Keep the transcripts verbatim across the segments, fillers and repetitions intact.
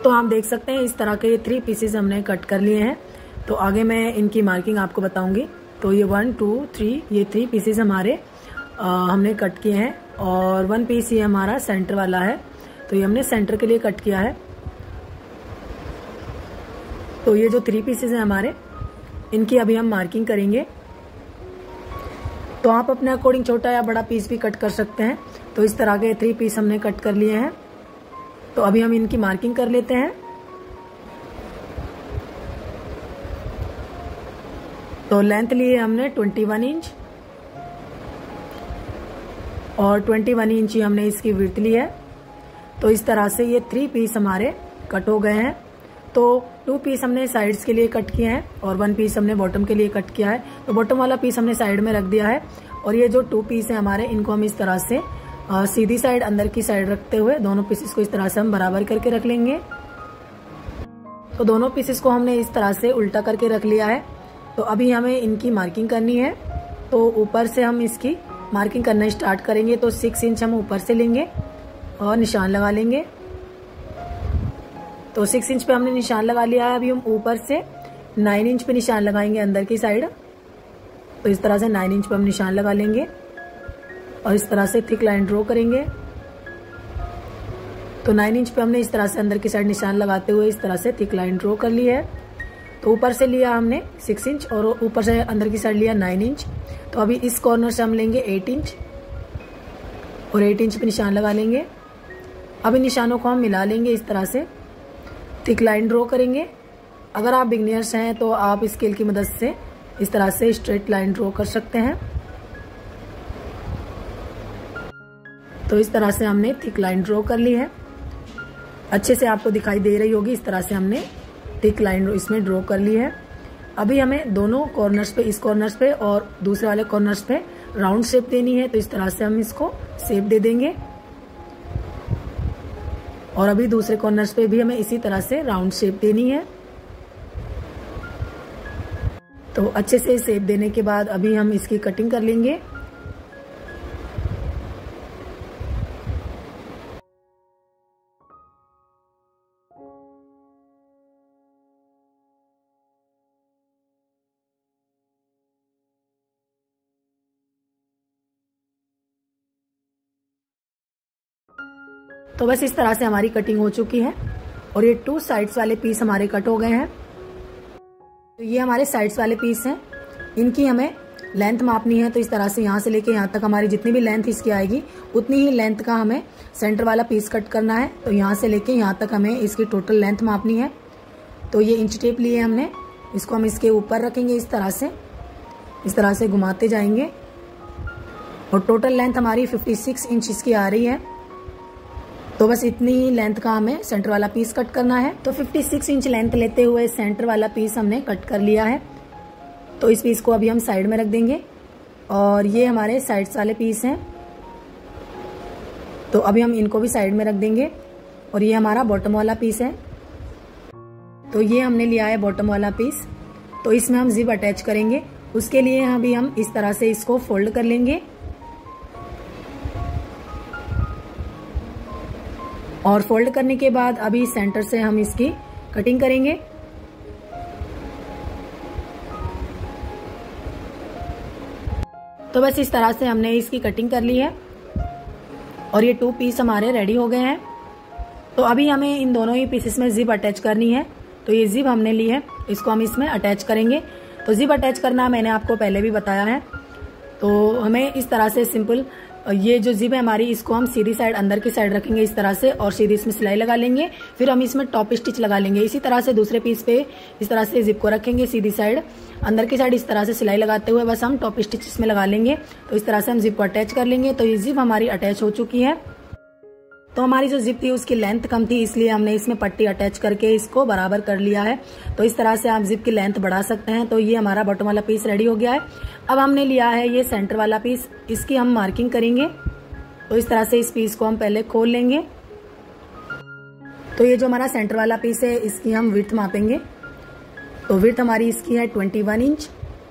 तो आप देख सकते हैं इस तरह के ये थ्री पीसेस हमने कट कर लिए हैं। तो आगे मैं इनकी मार्किंग आपको बताऊंगी। तो ये वन टू थ्री ये थ्री पीसेस हमारे आ, हमने कट किए हैं और वन पीस ये हमारा सेंटर वाला है, तो ये हमने सेंटर के लिए कट किया है। तो ये जो थ्री पीसेस हैं हमारे, इनकी अभी हम मार्किंग करेंगे। तो आप अपने अकॉर्डिंग छोटा या बड़ा पीस भी कट कर सकते हैं। तो इस तरह के थ्री पीस हमने कट कर लिए हैं। तो अभी हम इनकी मार्किंग कर लेते हैं। तो लेंथ लिए हमने इक्कीस इंच और इक्कीस इंच ही हमने इसकी विड्थ ली है। तो इस तरह से ये थ्री पीस हमारे कट हो गए हैं। तो टू पीस हमने साइड्स के लिए कट किए हैं और वन पीस हमने बॉटम के लिए कट किया है। तो बॉटम वाला पीस हमने साइड में रख दिया है और ये जो टू पीस है हमारे, इनको हम इस तरह से आ, सीधी साइड अंदर की साइड रखते हुए दोनों पीसेस को इस तरह से हम बराबर करके रख लेंगे। तो दोनों पीसेस को हमने इस तरह से उल्टा करके रख लिया है। तो अभी हमें इनकी मार्किंग करनी है। तो ऊपर से हम इसकी मार्किंग करना स्टार्ट करेंगे। तो सिक्स इंच हम ऊपर से लेंगे और निशान लगा लेंगे। तो सिक्स इंच पे हमने निशान लगा लिया है। अभी हम ऊपर से नाइन इंच पे निशान लगाएंगे अंदर की साइड। तो इस तरह से नाइन इंच पे हम निशान लगा लेंगे और इस तरह से थिक लाइन ड्रॉ करेंगे। तो नाइन इंच पे हमने इस तरह से अंदर की साइड निशान लगाते हुए इस तरह से थिक लाइन ड्रॉ कर ली है। तो ऊपर से लिया हमने सिक्स इंच और ऊपर से अंदर की साइड लिया नाइन इंच। तो अभी इस कॉर्नर से हम लेंगे एट इंच और एट इंच पे निशान लगा लेंगे। अभी निशानों को हम मिला लेंगे, इस तरह से थिक लाइन ड्रॉ करेंगे। अगर आप बिगनियर्स हैं तो आप स्केल की मदद से इस तरह से स्ट्रेट लाइन ड्रॉ कर सकते हैं। तो इस तरह से हमने थिक लाइन ड्रॉ कर ली है। अच्छे से आपको दिखाई दे रही होगी। इस तरह से हमने थिक लाइन इसमें ड्रॉ कर ली है। अभी हमें दोनों कॉर्नर्स पे, इस कॉर्नर्स पे और दूसरे वाले कॉर्नर्स पे राउंड शेप देनी है। तो इस तरह से हम इसको शेप दे देंगे और अभी दूसरे कॉर्नर्स पे भी हमें इसी तरह से राउंड शेप देनी है। तो अच्छे से शेप देने के बाद अभी हम इसकी कटिंग कर लेंगे। तो बस इस तरह से हमारी कटिंग हो चुकी है और ये टू साइड्स वाले पीस हमारे कट हो गए हैं। तो ये हमारे साइड्स वाले पीस हैं, इनकी हमें लेंथ मापनी है। तो इस तरह से यहाँ से लेके यहाँ तक हमारी जितनी भी लेंथ इसकी आएगी उतनी ही लेंथ का हमें सेंटर वाला पीस कट करना है। तो यहाँ से लेके यहाँ तक हमें इसकी टोटल लेंथ मापनी है। तो ये इंच टेप लिए हमने, इसको हम इसके ऊपर रखेंगे इस तरह से, इस तरह से घुमाते जाएंगे और टोटल लेंथ हमारी फिफ्टी सिक्स इंच इसकी आ रही है। तो बस इतनी ही लेंथ का हमें सेंटर वाला पीस कट करना है। तो फिफ्टी सिक्स इंच लेंथ लेते हुए सेंटर वाला पीस हमने कट कर लिया है। तो इस पीस को अभी हम साइड में रख देंगे और ये हमारे साइड्स वाले पीस हैं। तो अभी हम इनको भी साइड में रख देंगे और ये हमारा बॉटम वाला पीस है। तो ये हमने लिया है बॉटम वाला पीस। तो इसमें हम जिप अटैच करेंगे। उसके लिए अभी हम इस तरह से इसको फोल्ड कर लेंगे और फोल्ड करने के बाद अभी सेंटर से हम इसकी कटिंग करेंगे। तो बस इस तरह से हमने इसकी कटिंग कर ली है और ये टू पीस हमारे रेडी हो गए हैं। तो अभी हमें इन दोनों ही पीसेस में जिप अटैच करनी है। तो ये जिप हमने ली है, इसको हम इसमें अटैच करेंगे। तो जिप अटैच करना मैंने आपको पहले भी बताया है। तो हमें इस तरह से सिंपल ये जो जिप है हमारी, इसको हम सीधी साइड अंदर की साइड रखेंगे इस तरह से और सीधी इसमें सिलाई लगा लेंगे। फिर हम इसमें टॉप स्टिच लगा लेंगे। इसी तरह से दूसरे पीस पे इस तरह से जिप को रखेंगे सीधी साइड, अंदर की साइड इस तरह से सिलाई लगाते हुए बस हम टॉप स्टिच इसमें लगा लेंगे। तो इस तरह से हम जिप को अटैच कर लेंगे। तो ये जिप हमारी अटैच हो चुकी है। तो हमारी जो जिप थी उसकी लेंथ कम थी, इसलिए हमने इसमें पट्टी अटैच करके इसको बराबर कर लिया है। तो इस तरह से आप जिप की लेंथ बढ़ा सकते हैं। तो ये हमारा बॉटम वाला पीस रेडी हो गया है। अब हमने लिया है ये सेंटर वाला पीस, इसकी हम मार्किंग करेंगे। तो इस तरह से इस पीस को हम पहले खोल लेंगे। तो ये जो हमारा सेंटर वाला पीस है इसकी हम विड्थ मापेंगे। तो विड्थ हमारी इसकी है इक्कीस इंच।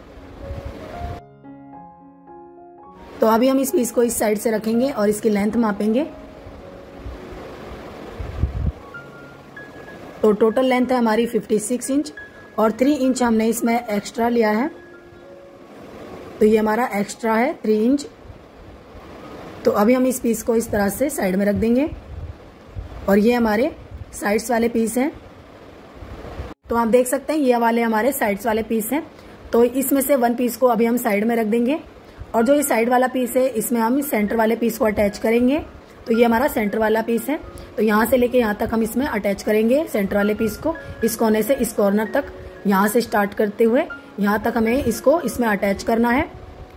तो अभी हम इस पीस को इस साइड से रखेंगे और इसकी लेंथ मापेंगे। तो टोटल लेंथ है हमारी छप्पन इंच और तीन इंच हमने इसमें एक्स्ट्रा लिया है, तो ये हमारा एक्स्ट्रा है तीन इंच। तो अभी हम इस पीस को इस तरह से साइड में रख देंगे और ये हमारे साइड्स वाले पीस हैं। तो आप देख सकते हैं ये वाले हमारे साइड्स वाले पीस हैं। तो इसमें से वन पीस को अभी हम साइड में रख देंगे और जो ये साइड वाला पीस है इसमें हम सेंटर वाले पीस को अटैच करेंगे। तो ये हमारा सेंटर वाला पीस है, तो यहाँ से लेके यहाँ तक हम इसमें अटैच करेंगे सेंटर वाले पीस को। इस कोने से इस कॉर्नर तक, यहाँ से स्टार्ट करते हुए यहाँ तक हमें इसको इसमें अटैच करना है।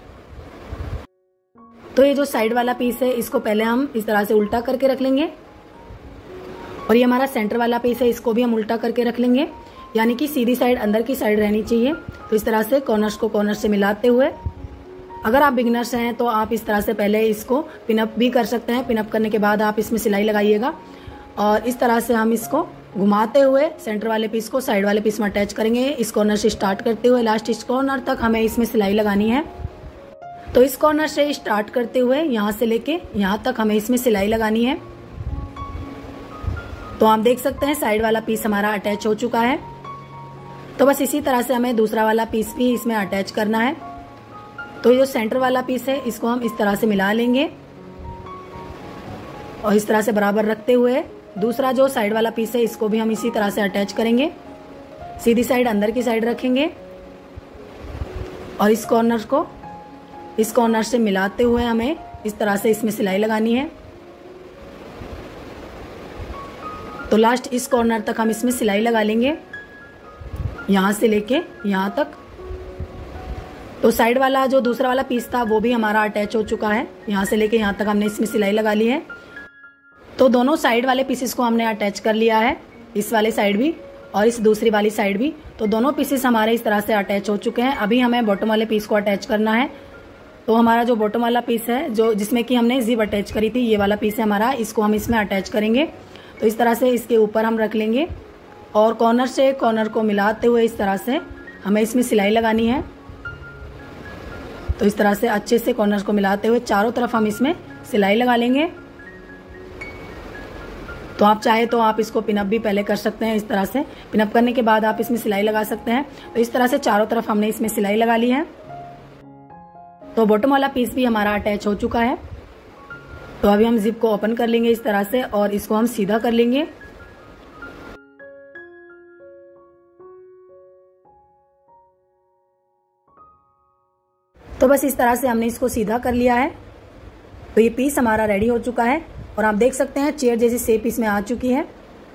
तो ये जो साइड वाला पीस है इसको पहले हम इस तरह से उल्टा करके रख लेंगे और ये हमारा सेंटर वाला पीस है इसको भी हम उल्टा करके रख लेंगे, यानी कि सीधी साइड अंदर की साइड रहनी चाहिए। तो इस तरह से कॉर्नर्स को कॉर्नर से मिलाते हुए, अगर आप बिगिनर्स हैं तो आप इस तरह से पहले इसको पिनअप भी कर सकते हैं। पिनअप करने के बाद आप इसमें सिलाई लगाइएगा और इस तरह से हम इसको घुमाते हुए सेंटर वाले पीस को साइड वाले पीस में अटैच करेंगे। इस कॉर्नर से स्टार्ट करते हुए लास्ट इस कॉर्नर तक हमें इसमें सिलाई लगानी है। तो इस कॉर्नर से स्टार्ट करते हुए यहाँ से लेके यहाँ तक हमें इसमें सिलाई लगानी है। तो आप देख सकते हैं साइड वाला पीस हमारा अटैच हो चुका है। तो बस इसी तरह से हमें दूसरा वाला पीस भी इसमें अटैच करना है। तो ये जो सेंटर वाला पीस है इसको हम इस तरह से मिला लेंगे और इस तरह से बराबर रखते हुए दूसरा जो साइड वाला पीस है इसको भी हम इसी तरह से अटैच करेंगे। सीधी साइड अंदर की साइड रखेंगे और इस कॉर्नर को इस कॉर्नर से मिलाते हुए हमें इस तरह से इसमें सिलाई लगानी है। तो लास्ट इस कॉर्नर तक हम इसमें सिलाई लगा लेंगे, यहाँ से लेके यहाँ तक। तो साइड वाला जो दूसरा वाला पीस था वो भी हमारा अटैच हो चुका है, यहाँ से लेके यहाँ तक हमने इसमें सिलाई लगा ली है। तो दोनों साइड वाले पीसेस को हमने अटैच कर लिया है, इस वाले साइड भी और इस दूसरी वाली साइड भी। तो दोनों पीसेस हमारे इस तरह से अटैच हो चुके हैं। अभी हमें बॉटम वाले पीस को अटैच करना है। तो हमारा जो बॉटम वाला पीस है जो जिसमें कि हमने जिप अटैच करी थी, ये वाला पीस है हमारा, इसको हम इसमें अटैच करेंगे। तो इस तरह से इसके ऊपर हम रख लेंगे और कॉर्नर से कॉर्नर को मिलाते हुए इस तरह से हमें इसमें सिलाई लगानी है। तो इस तरह से अच्छे से कॉर्नर को मिलाते हुए चारों तरफ हम इसमें सिलाई लगा लेंगे। तो आप चाहे तो आप इसको पिनअप भी पहले कर सकते हैं, इस तरह से पिनअप करने के बाद आप इसमें सिलाई लगा सकते हैं। तो इस तरह से चारों तरफ हमने इसमें सिलाई लगा ली है। तो बॉटम वाला पीस भी हमारा अटैच हो चुका है। तो अभी हम जिप को ओपन कर लेंगे इस तरह से और इसको हम सीधा कर लेंगे। तो बस इस तरह से हमने इसको सीधा कर लिया है। तो ये पीस हमारा रेडी हो चुका है और आप देख सकते हैं चेयर जैसी शेप इसमें आ चुकी है।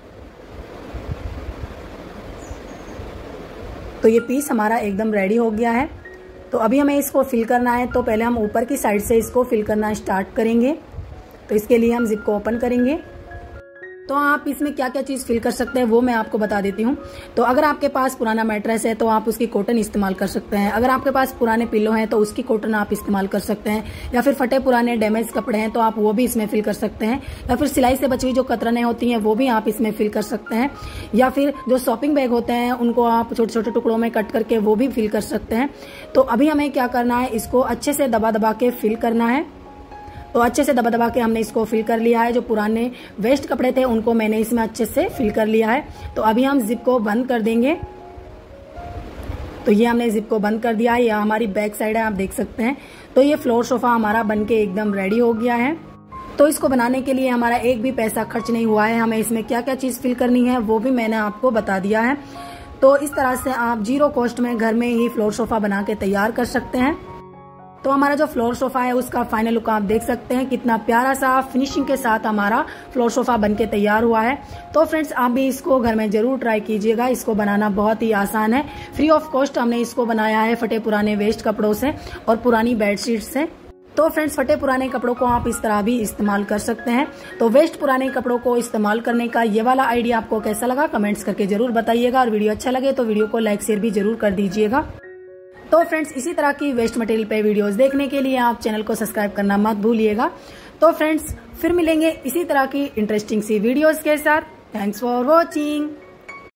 तो ये पीस हमारा एकदम रेडी हो गया है। तो अभी हमें इसको फिल करना है। तो पहले हम ऊपर की साइड से इसको फिल करना स्टार्ट करेंगे। तो इसके लिए हम जिप को ओपन करेंगे। तो आप इसमें क्या क्या चीज़ फिल कर सकते हैं वो मैं आपको बता देती हूँ। तो अगर आपके पास पुराना मैट्रेस है तो आप उसकी कॉटन इस्तेमाल कर सकते हैं। अगर आपके पास पुराने पिलो हैं तो उसकी कॉटन आप इस्तेमाल कर सकते हैं, या फिर फटे पुराने डैमेज कपड़े हैं तो आप वो भी इसमें फिल कर सकते हैं, या फिर सिलाई से बची हुई जो कतरनें होती हैं वो भी आप इसमें फिल कर सकते हैं, या फिर जो शॉपिंग बैग होते हैं उनको आप छोटे छोटे टुकड़ों में कट करके वो भी फिल कर सकते हैं। तो अभी हमें क्या करना है, इसको अच्छे से दबा दबा के फिल करना है। तो अच्छे से दबा दबा के हमने इसको फिल कर लिया है। जो पुराने वेस्ट कपड़े थे उनको मैंने इसमें अच्छे से फिल कर लिया है। तो अभी हम जिप को बंद कर देंगे। तो ये हमने जिप को बंद कर दिया है। यह हमारी बैक साइड है, आप देख सकते हैं। तो ये फ्लोर सोफा हमारा बनके एकदम रेडी हो गया है। तो इसको बनाने के लिए हमारा एक भी पैसा खर्च नहीं हुआ है। हमें इसमें क्या क्या चीज़ फिल करनी है वो भी मैंने आपको बता दिया है। तो इस तरह से आप जीरो कॉस्ट में घर में ही फ्लोर सोफा बना के तैयार कर सकते हैं। तो हमारा जो फ्लोर सोफा है उसका फाइनल लुक आप देख सकते हैं, कितना प्यारा सा फिनिशिंग के साथ हमारा फ्लोर सोफा बनके तैयार हुआ है। तो फ्रेंड्स आप भी इसको घर में जरूर ट्राई कीजिएगा। इसको बनाना बहुत ही आसान है। फ्री ऑफ कॉस्ट हमने इसको बनाया है फटे पुराने वेस्ट कपड़ों से और पुरानी बेडशीट से। तो फ्रेंड्स फटे पुराने कपड़ों को आप इस तरह भी इस्तेमाल कर सकते हैं। तो वेस्ट पुराने कपड़ों को इस्तेमाल करने का ये वाला आइडिया आपको कैसा लगा कमेंट्स करके जरूर बताइएगा, और वीडियो अच्छा लगे तो वीडियो को लाइक शेयर भी जरूर कर दीजिएगा। तो फ्रेंड्स इसी तरह की वेस्ट मटेरियल पे वीडियोस देखने के लिए आप चैनल को सब्सक्राइब करना मत भूलिएगा। तो फ्रेंड्स फिर मिलेंगे इसी तरह की इंटरेस्टिंग सी वीडियोस के साथ। Thanks for watching.